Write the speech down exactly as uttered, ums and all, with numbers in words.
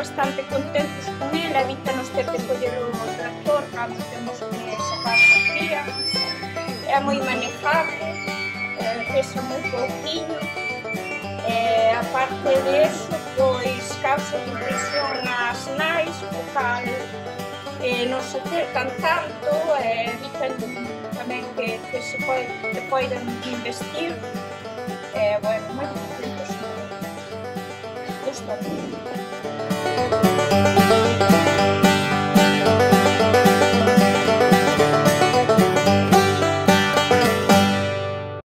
bastante contentos con el, evítanos ter que coller o tractor cando temos que sacar a cría, é moi manejable, eh, pesa moi pouquinho, e aparte disso, pois causa impresión nas nais, o cal eh, non se acercan tanto, e evitan tamén que, que se pode, que poidan investir, e, bueno, moi contentos, gusta.